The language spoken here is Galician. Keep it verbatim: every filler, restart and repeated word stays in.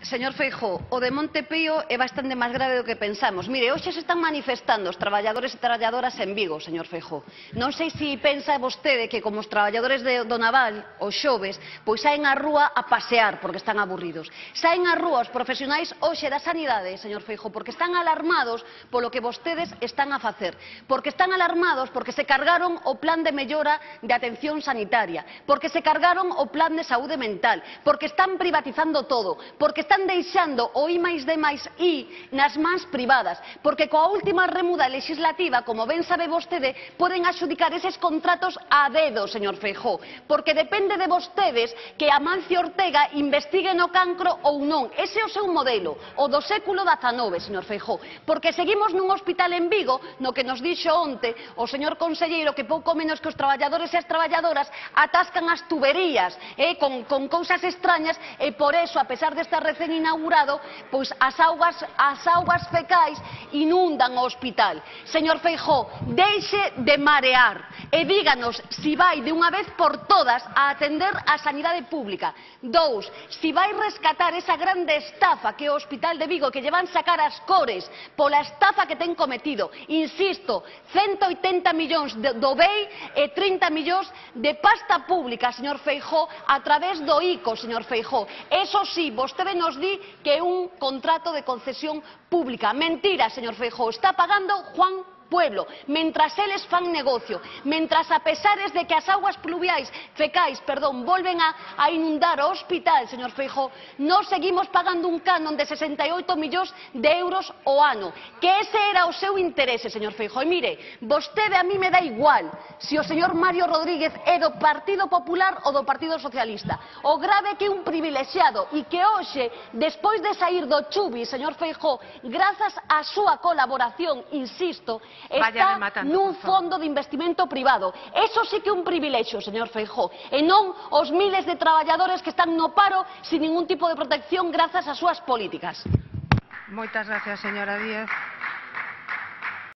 Señor Feijóo, o de Monte Pío é bastante máis grave do que pensamos. Mire, hoxe se están manifestando os traballadores e traballadoras en Vigo, señor Feijóo. Non sei se pensa vostede que como os traballadores do Naval, os xoves, pois saen á rúa a pasear porque están aburridos. Saen á rúa os profesionais hoxe da sanidade, señor Feijóo, porque están alarmados polo que vostedes están a facer. Porque están alarmados porque se cargaron o plan de mellora de atención sanitaria, porque se cargaron o plan de saúde mental, porque están privatizando todo, porque están deixando o I máis D máis I nas mans privadas, porque coa última remuda legislativa, como ben sabe vostede, poden adxudicar eses contratos a dedo, señor Feijóo, porque depende de vostedes que Amancio Ortega investigue no cancro ou non. Ese é o seu modelo, o do século dezanove, señor Feijóo, porque seguimos nun hospital en Vigo, no que nos dixo onte o señor conselleiro que pouco menos que os traballadores e as traballadoras atascan as tuberías eh, con, con cousas extrañas e por eso, a pesar de estar recén inaugurado, pois as augas, as augas fecais inundan o hospital. Señor Feijóo, deixe de marear e díganos si vai de unha vez por todas a atender a sanidade pública. Dous, si vai rescatar esa grande estafa que é o Hospital de Vigo, que lle van sacar as cores pola estafa que ten cometido. Insisto, ciento oitenta millóns do B E I e trinta millóns de pasta pública, señor Feijóo, a través do I C O, señor Feijóo. Eso sí, vostede nos di que é un contrato de concesión pública. Mentira, señor Feijóo, está pagando Juan Pueblo, mentras eles fan negocio, mentras a pesares de que as augas pluviais, fecais, perdón, volven a, a inundar o hospital, señor Feijóo, nós seguimos pagando un canon de sesenta e oito millóns de euros o ano, que ese era o seu interese, señor Feijóo. E mire, vostede a mí me dá igual se o señor Mario Rodríguez é do Partido Popular ou do Partido Socialista. O grave que é un privilexiado e que hoxe, despois de sair do Chubi, señor Feijóo, grazas á súa colaboración, insisto, está nun fondo de investimento privado. Eso sí que é un privilexio, señor Feijóo, e non os miles de traballadores que están no paro sin ningún tipo de protección grazas ás súas políticas. Moitas gracias, señora Díaz.